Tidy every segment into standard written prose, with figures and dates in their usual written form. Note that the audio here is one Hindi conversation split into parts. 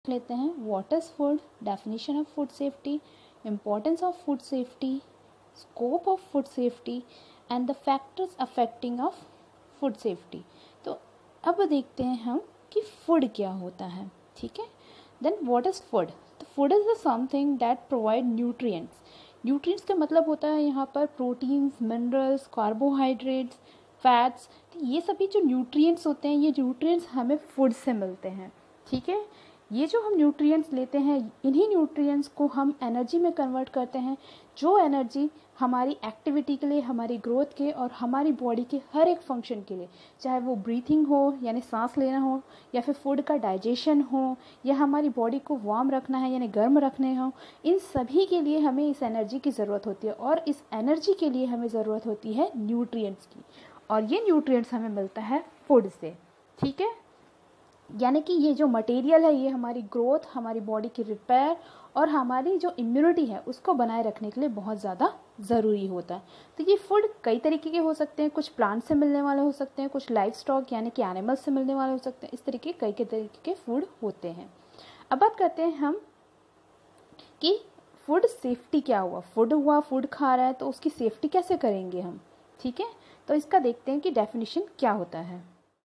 लेते हैं what is food, definition of food safety, importance of food safety, scope of food safety and the factors affecting of food safety. तो अब देखते हैं हम कि फूड क्या होता है। ठीक है, देन व्हाट इज़ फूड? तो food is the something that provide nutrients. Nutrients का मतलब होता है यहाँ पर प्रोटीन्स, मिनरल्स, कार्बोहाइड्रेट्स, फैट्स। तो ये सभी जो न्यूट्रिएंट्स होते हैं, ये न्यूट्रिएंट्स हमें फूड से मिलते हैं। ठीक है, ये जो हम न्यूट्रिएंट्स लेते हैं, इन्हीं न्यूट्रिएंट्स को हम एनर्जी में कन्वर्ट करते हैं, जो एनर्जी हमारी एक्टिविटी के लिए, हमारी ग्रोथ के और हमारी बॉडी के हर एक फंक्शन के लिए, चाहे वो ब्रीथिंग हो यानी सांस लेना हो, या फिर फूड का डाइजेशन हो, या हमारी बॉडी को वार्म रखना है यानी गर्म रखने हो, इन सभी के लिए हमें इस एनर्जी की ज़रूरत होती है। और इस एनर्जी के लिए हमें ज़रूरत होती है न्यूट्रिएंट्स की, और ये न्यूट्रिएंट्स हमें मिलता है फूड से। ठीक है, यानी कि ये जो मटेरियल है, ये हमारी ग्रोथ, हमारी बॉडी की रिपेयर और हमारी जो इम्यूनिटी है उसको बनाए रखने के लिए बहुत ज़्यादा ज़रूरी होता है। तो ये फूड कई तरीके के हो सकते हैं, कुछ प्लांट से मिलने वाले हो सकते हैं, कुछ लाइफ स्टॉक यानी कि एनिमल्स से मिलने वाले हो सकते हैं। इस तरीके कई तरीके के फूड होते हैं। अब बात करते हैं हम कि फूड सेफ्टी क्या हुआ। फूड हुआ, फूड खा रहा है तो उसकी सेफ्टी कैसे करेंगे हम। ठीक है, तो इसका देखते हैं कि डेफिनेशन क्या होता है।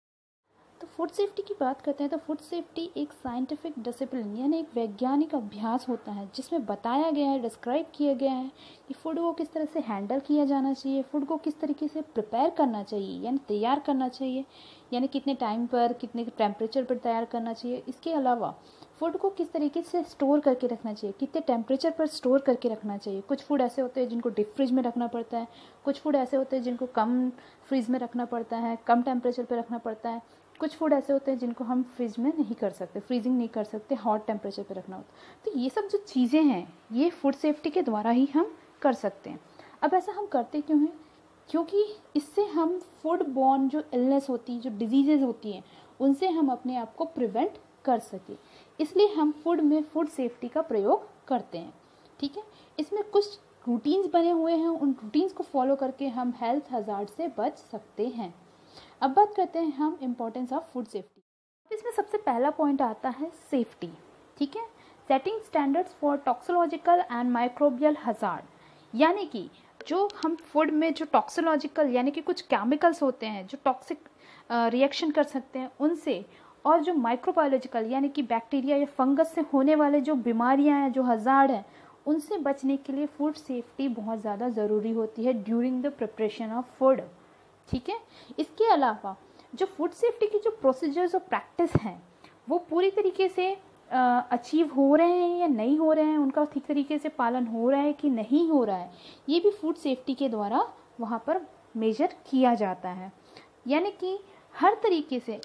तो फूड सेफ्टी की बात करते हैं तो फूड सेफ्टी एक साइंटिफिक डिसिप्लिन यानी एक वैज्ञानिक अभ्यास होता है, जिसमें बताया गया है, डिस्क्राइब किया गया है कि फूड को किस तरह से हैंडल किया जाना चाहिए, फूड को किस तरीके से प्रिपेयर करना चाहिए यानी तैयार करना चाहिए, यानी कितने टाइम पर, कितने टेम्परेचर पर तैयार करना चाहिए। इसके अलावा फूड को किस तरीके से स्टोर करके रखना चाहिए, कितने टेम्परेचर पर स्टोर करके रखना चाहिए। कुछ फूड ऐसे होते हैं जिनको डीप फ्रिज में रखना पड़ता है, कुछ फूड ऐसे होते हैं जिनको कम फ्रिज में रखना पड़ता है, कम टेम्परेचर पर रखना पड़ता है। कुछ फूड ऐसे होते हैं जिनको हम फ्रिज में नहीं कर सकते, फ्रीजिंग नहीं कर सकते, हॉट टेम्परेचर पे रखना होता। तो ये सब जो चीज़ें हैं ये फूड सेफ्टी के द्वारा ही हम कर सकते हैं। अब ऐसा हम करते क्यों हैं? क्योंकि इससे हम फूड बॉर्न जो इलनेस होती है, जो डिजीजेज होती हैं, उनसे हम अपने आप को प्रिवेंट कर सकें, इसलिए हम फूड में फूड सेफ्टी का प्रयोग करते हैं। ठीक है, इसमें कुछ रूटीन्स बने हुए हैं, उन रूटीन्स को फॉलो करके हम हेल्थ हजार्ड से बच सकते हैं। अब बात करते हैं हम इम्पोर्टेंस ऑफ फूड सेफ्टी। इसमें सबसे पहला पॉइंट आता है सेफ्टी। ठीक है, setting standards for toxicological and microbial hazard, यानी कि जो हम फूड में जो टॉक्सिकोलॉजिकल यानी कि कुछ केमिकल्स होते हैं जो टॉक्सिक रिएक्शन कर सकते हैं उनसे, और जो माइक्रोबायोलॉजिकल यानी कि बैक्टीरिया या फंगस से होने वाले जो बीमारियां हैं, जो हजार्ड हैं, उनसे बचने के लिए फूड सेफ्टी बहुत ज़्यादा ज़रूरी होती है during the preparation of food. ठीक है, इसके अलावा जो फूड सेफ्टी की जो प्रोसीजर्स और प्रैक्टिस हैं वो पूरी तरीके से अचीव हो रहे हैं या नहीं हो रहे हैं, उनका ठीक तरीके से पालन हो रहा है कि नहीं हो रहा है, ये भी फूड सेफ्टी के द्वारा वहाँ पर मेजर किया जाता है। यानी कि हर तरीके से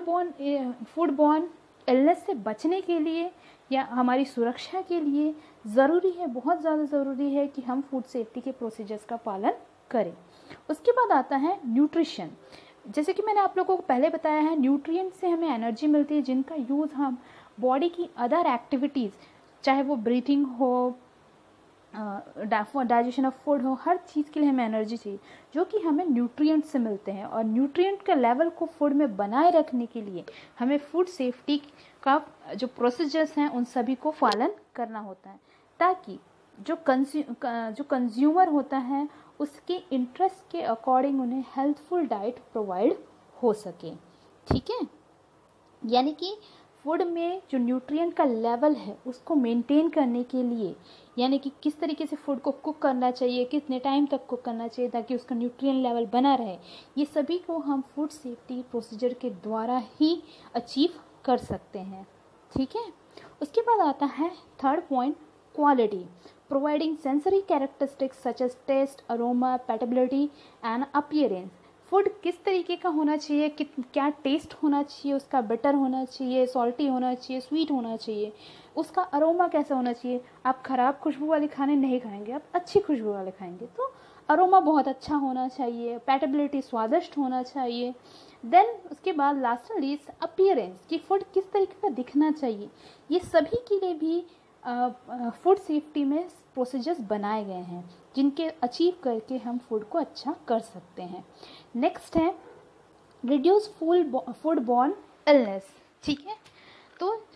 फूड बॉर्न इलनेस से बचने के लिए या हमारी सुरक्षा के लिए ज़रूरी है, बहुत ज़्यादा ज़रूरी है कि हम फूड सेफ्टी के प्रोसीजर्स का पालन करें। उसके बाद आता है न्यूट्रिशन। जैसे कि मैंने आप लोगों को पहले बताया है, न्यूट्रिएंट से हमें एनर्जी मिलती है जिनका यूज़ हम बॉडी की अदर एक्टिविटीज़, चाहे वो ब्रीथिंग हो, डाइजेशन ऑफ फूड हो, हर चीज़ के लिए हमें एनर्जी चाहिए जो कि हमें न्यूट्रिएंट से मिलते हैं। और न्यूट्रिएंट के लेवल को फूड में बनाए रखने के लिए हमें फूड सेफ्टी का जो प्रोसीजर्स हैं उन सभी को पालन करना होता है, ताकि जो कंज्यूमर होता है उसके इंटरेस्ट के अकॉर्डिंग उन्हें हेल्थफुल डाइट प्रोवाइड हो सके। ठीक है, यानी कि फूड में जो न्यूट्रिएंट का लेवल है उसको मेंटेन करने के लिए, यानी कि किस तरीके से फूड को कुक करना चाहिए, कितने टाइम तक कुक करना चाहिए ताकि उसका न्यूट्रिएंट लेवल बना रहे, ये सभी को हम फूड सेफ्टी प्रोसीजर के द्वारा ही अचीव कर सकते हैं। ठीक है, उसके बाद आता है third point, quality, providing sensory characteristics such as taste, aroma, palatability and appearance। Food किस तरीके का होना चाहिए, क्या टेस्ट होना चाहिए, उसका बिटर होना चाहिए, सॉल्टी होना चाहिए, स्वीट होना चाहिए, उसका अरोमा कैसा होना चाहिए। आप ख़राब खुशबू वाले खाने नहीं खाएंगे, आप अच्छी खुशबू वाले खाएंगे, तो अरोमा बहुत अच्छा होना चाहिए, पैटेबिलिटी स्वादिष्ट होना चाहिए। देन उसके बाद लास्ट एंड लीस्ट अपीयरेंस, कि फूड किस तरीके का दिखना चाहिए। ये सभी के लिए भी फूड सेफ्टी में प्रोसीजर्स बनाए गए हैं जिनके अचीव करके हम फूड को अच्छा कर सकते हैं। नेक्स्ट है रिड्यूस फूड बॉर्न इलनेस। ठीक है, तो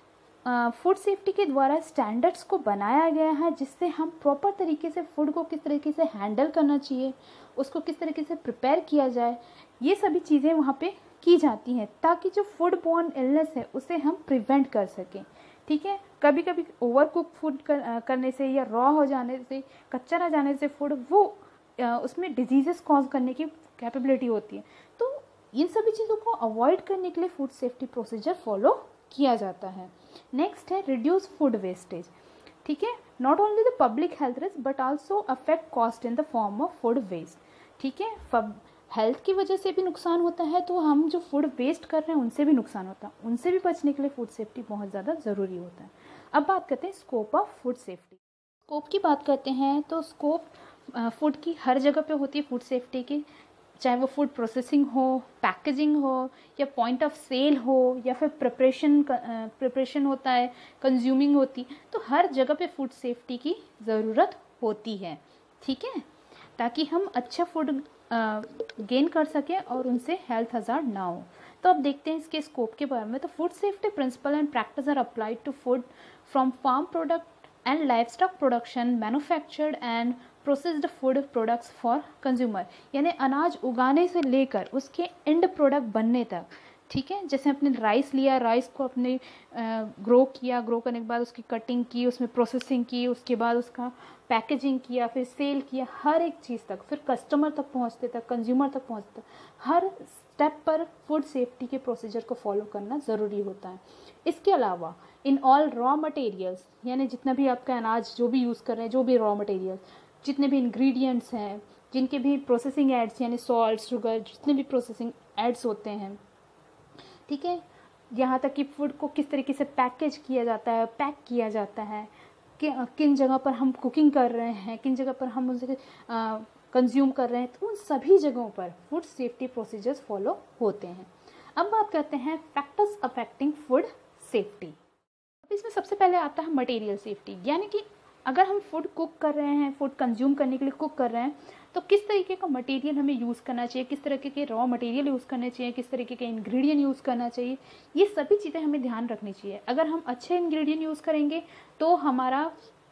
फूड सेफ्टी के द्वारा स्टैंडर्ड्स को बनाया गया है जिससे हम प्रॉपर तरीके से फूड को किस तरीके से हैंडल करना चाहिए, उसको किस तरीके से प्रिपेयर किया जाए, ये सभी चीज़ें वहाँ पे की जाती हैं ताकि जो फूड बॉर्न इलनेस है उसे हम प्रिवेंट कर सकें। ठीक है, कभी कभी ओवर कुक फूड करने से या रॉ हो जाने से, कच्चा रह जाने से फूड वो उसमें डिजीजेस कॉज करने की कैपेबिलिटी होती है। तो इन सभी चीज़ों को अवॉइड करने के लिए फूड सेफ्टी प्रोसीजर फॉलो किया जाता है। नेक्स्ट है रिड्यूस फूड वेस्टेज। ठीक है, not only the public health risk but also affect cost in the form of food waste. ठीक है, हेल्थ की वजह से भी नुकसान होता है तो हम जो फूड वेस्ट कर रहे हैं उनसे भी नुकसान होता है, उनसे भी बचने के लिए फूड सेफ्टी बहुत ज़्यादा ज़रूरी होता है। अब बात करते हैं scope of food safety. Scope की बात करते हैं तो स्कोप फूड की हर जगह पे होती है फूड सेफ्टी की, चाहे वो फूड प्रोसेसिंग हो, पैकेजिंग हो, या पॉइंट ऑफ सेल हो, या फिर प्रिपरेशन होता है, कंज्यूमिंग होती, तो हर जगह पे फूड सेफ्टी की ज़रूरत होती है। ठीक है, ताकि हम अच्छा फूड गेन कर सकें और उनसे हेल्थ हज़ार्ड ना हो। तो अब देखते हैं इसके स्कोप के बारे में। तो food safety principle and practice are applied to food from farm product and livestock production, manufactured and processed food products for consumer, यानी अनाज उगाने से लेकर उसके एंड प्रोडक्ट बनने तक। ठीक है, जैसे अपने राइस लिया, राइस को अपने ग्रो किया, ग्रो करने के बाद उसकी कटिंग की, उसमें प्रोसेसिंग की, उसके बाद उसका पैकेजिंग किया, फिर सेल किया, हर एक चीज़ तक, फिर कस्टमर तक पहुंचते तक, कंज्यूमर तक पहुंचते तक, हर स्टेप पर फूड सेफ्टी के प्रोसीजर को फॉलो करना ज़रूरी होता है। इसके अलावा इन ऑल रॉ मटेरियल्स, यानी जितना भी आपका अनाज जो भी यूज़ कर रहे हैं, जो भी रॉ मटेरियल, जितने भी इंग्रेडिएंट्स हैं, जिनके भी प्रोसेसिंग एड्स यानी सॉल्ट, शुगर, जितने भी प्रोसेसिंग एड्स होते हैं, ठीक है, यहाँ तक कि फूड को किस तरीके से पैकेज किया जाता है, पैक किया जाता है, कि किन जगह पर हम कुकिंग कर रहे हैं, किन जगह पर हम उसे कंज्यूम कर रहे हैं, तो उन सभी जगहों पर फूड सेफ्टी प्रोसीजर्स फॉलो होते हैं। अब बात करते हैं फैक्टर्स अफेक्टिंग फूड सेफ्टी। अब इसमें सबसे पहले आता है मटेरियल सेफ्टी, यानी कि अगर हम फूड कुक कर रहे हैं, फूड कंज्यूम करने के लिए कुक कर रहे हैं, तो किस तरीके का मटेरियल हमें यूज़ करना चाहिए, किस तरीके के रॉ मटेरियल यूज़ करने चाहिए, किस तरीके के इंग्रेडिएंट यूज़ करना चाहिए, ये सभी चीज़ें हमें ध्यान रखनी चाहिए। अगर हम अच्छे इंग्रेडिएंट यूज़ करेंगे तो हमारा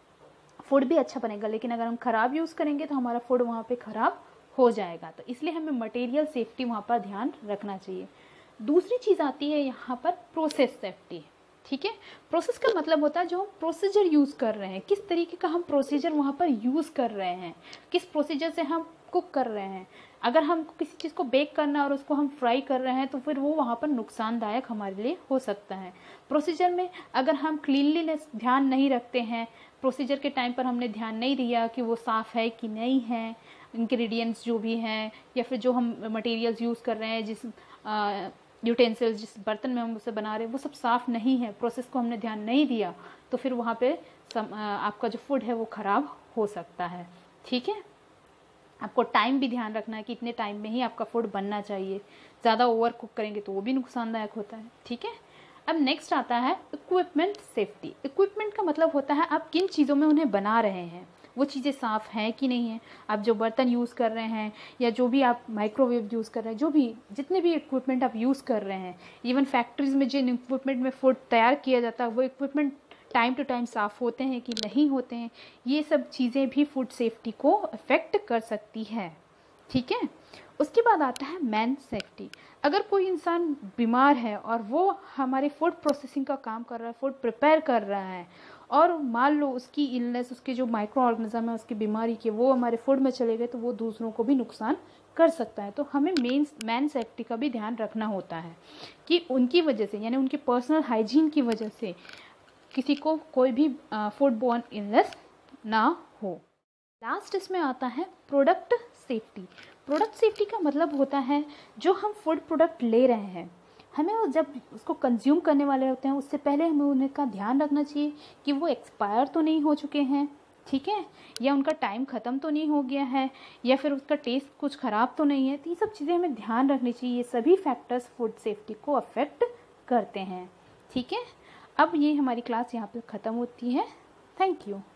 फूड भी अच्छा बनेगा, लेकिन अगर हम ख़राब यूज़ करेंगे तो हमारा फूड वहाँ पे ख़राब हो जाएगा। तो इसलिए हमें मटेरियल सेफ्टी वहाँ पर ध्यान रखना चाहिए। दूसरी चीज़ आती है यहाँ पर प्रोसेस सेफ्टी। ठीक है, प्रोसेस का मतलब होता है जो हम प्रोसीजर यूज़ कर रहे हैं, किस तरीके का हम प्रोसीजर वहाँ पर यूज़ कर रहे हैं, किस प्रोसीजर से हम कुक कर रहे हैं। अगर हम किसी चीज़ को बेक करना और उसको हम फ्राई कर रहे हैं तो फिर वो वहाँ पर नुकसानदायक हमारे लिए हो सकता है। प्रोसीजर में अगर हम क्लीनलीनेस ध्यान नहीं रखते हैं, प्रोसीजर के टाइम पर हमने ध्यान नहीं दिया कि वो साफ़ है कि नहीं है, इंग्रेडिएंट्स जो भी हैं या फिर जो हम मटेरियल्स यूज़ कर रहे हैं, जिस यूटेंसिल्स, जिस बर्तन में हम उसे बना रहे हैं, वो सब साफ़ नहीं है, प्रोसेस को हमने ध्यान नहीं दिया, तो फिर वहाँ पे आपका जो फूड है वो ख़राब हो सकता है। ठीक है, आपको टाइम भी ध्यान रखना है कि इतने टाइम में ही आपका फूड बनना चाहिए, ज़्यादा ओवर कुक करेंगे तो वो भी नुकसानदायक होता है। ठीक है, अब नेक्स्ट आता है इक्विपमेंट सेफ्टी। इक्विपमेंट का मतलब होता है आप किन चीज़ों में उन्हें बना रहे हैं, वो चीज़ें साफ़ हैं कि नहीं हैं। आप जो बर्तन यूज़ कर रहे हैं या जो भी आप माइक्रोवेव यूज़ कर रहे हैं, जो भी जितने भी इक्विपमेंट आप यूज़ कर रहे हैं, इवन फैक्ट्रीज़ में जिन इक्विपमेंट में फूड तैयार किया जाता है वो इक्विपमेंट टाइम टू टाइम साफ़ होते हैं कि नहीं होते हैं, ये सब चीज़ें भी फूड सेफ्टी को अफेक्ट कर सकती है। ठीक है, उसके बाद आता है मैन सेफ्टी। अगर कोई इंसान बीमार है और वो हमारे फूड प्रोसेसिंग का काम कर रहा है, फूड प्रिपेयर कर रहा है, और मान लो उसकी इलनेस, उसके जो माइक्रो ऑर्गेनिज्म है उसकी बीमारी के, वो हमारे फूड में चले गए तो वो दूसरों को भी नुकसान कर सकता है। तो हमें मैन सेफ्टी का भी ध्यान रखना होता है कि उनकी वजह से, यानी उनके पर्सनल हाइजीन की वजह से किसी को कोई भी फूड बॉर्न इलनेस ना हो। लास्ट इसमें आता है प्रोडक्ट सेफ्टी। प्रोडक्ट सेफ्टी का मतलब होता है जो हम फूड प्रोडक्ट ले रहे हैं, हमें जब उसको कंज्यूम करने वाले होते हैं उससे पहले हमें उनका ध्यान रखना चाहिए कि वो एक्सपायर तो नहीं हो चुके हैं, ठीक है, या उनका टाइम ख़त्म तो नहीं हो गया है, या फिर उसका टेस्ट कुछ ख़राब तो नहीं है। तो ये सब चीज़ें हमें ध्यान रखनी चाहिए, ये सभी फैक्टर्स फूड सेफ्टी को अफेक्ट करते हैं। ठीक है, अब ये हमारी क्लास यहाँ पर ख़त्म होती है। Thank you.